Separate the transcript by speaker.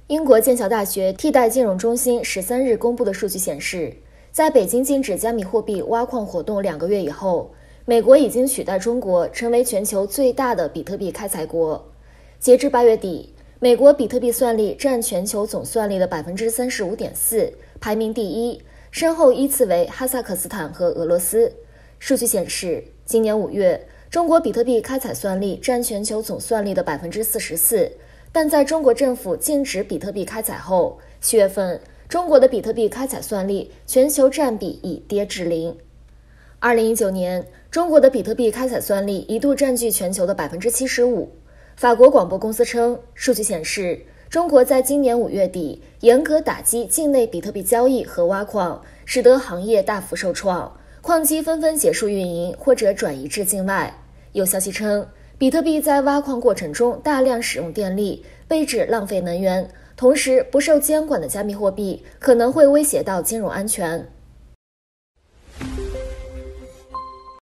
Speaker 1: 英国剑桥大学替代金融中心13日公布的数据显示，在北京禁止加密货币挖矿活动2个月以后，美国已经取代中国成为全球最大的比特币开采国。截至8月底，美国比特币算力占全球总算力的 35.4%， 排名第一，身后依次为哈萨克斯坦和俄罗斯。数据显示，今年5月，中国比特币开采算力占全球总算力的 44%， 但在中国政府禁止比特币开采后，7月份，中国的比特币开采算力全球占比已跌至0。2019年，中国的比特币开采算力一度占据全球的 75%。法国广播公司称，数据显示，中国在今年5月底严格打击境内比特币交易和挖矿，使得行业大幅受创，矿机纷纷结束运营或者转移至境外。有消息称，比特币在挖矿过程中大量使用电力，被指浪费能源，同时不受监管的加密货币可能会威胁到金融安全。